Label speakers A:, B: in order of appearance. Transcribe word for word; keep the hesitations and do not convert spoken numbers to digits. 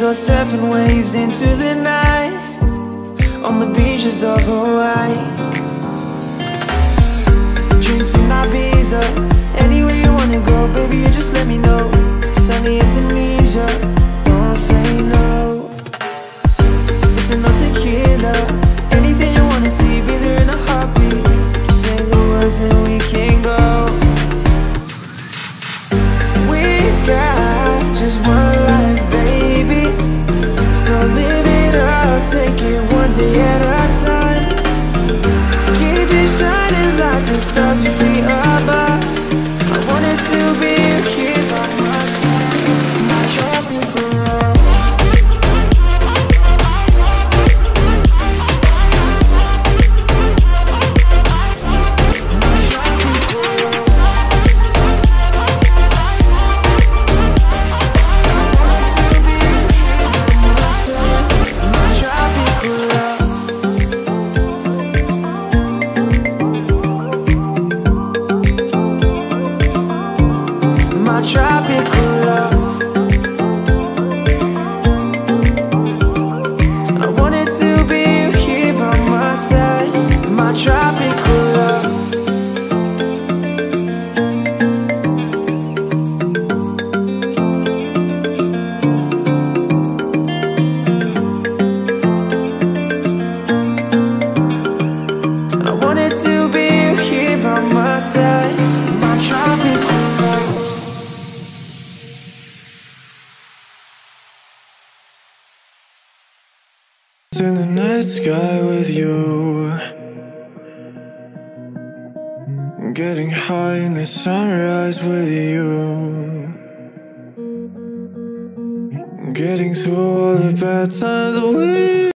A: or surfing waves into the night on the beaches of Hawaii. Drinks in Ibiza, anywhere you wanna go, baby, you just let me know. Sunny Indonesia, don't say no. Sipping on tequila, anything you wanna see, be there in a heartbeat. Just say the words and we can go. We've got just one life, baby, so live it up, take it one day at a time. Keep it shining like the stars we see above. I wanted to be here by my side, my tropical love. Tropical love, I wanted to be here by my side, my tropical love. I wanted to be here by my side, my tropical love. In the night sky with you, getting high in the sunrise with you, getting through all the bad times with